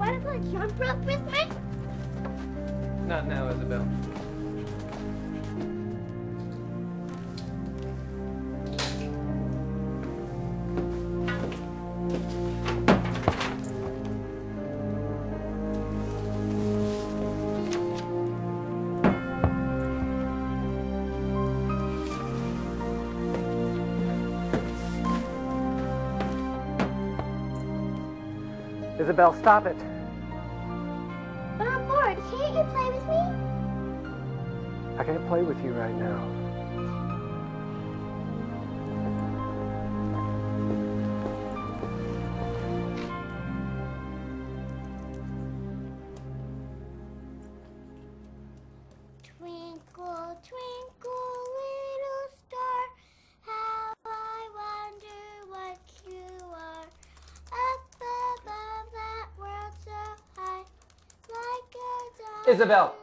Want to play jump rope with me? Not now, Isabel. Isabel, stop it. But I'm bored. Can't you play with me? I can't play with you right now. Twinkle, twinkle, little star, how I wonder what you are. Up above that world so high, like a diamond. Isabel!